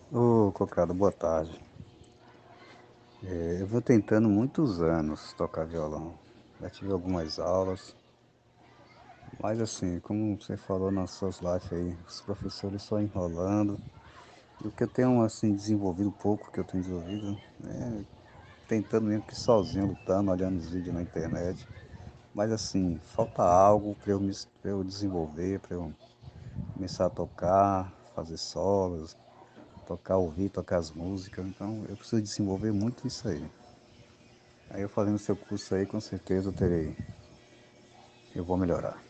Ô, Cocada, boa tarde. Eu vou tentando muitos anos tocar violão. Já tive algumas aulas, mas assim, como você falou nas suas lives aí, os professores só enrolando. E o que eu tenho assim desenvolvido, pouco que eu tenho desenvolvido, é tentando mesmo que sozinho, lutando, olhando os vídeos na internet. Mas assim, falta algo pra eu desenvolver, para eu começar a tocar, fazer solos, tocar, ouvir, tocar as músicas. Então eu preciso desenvolver muito isso aí. Aí eu fazendo seu curso aí, com certeza eu vou melhorar.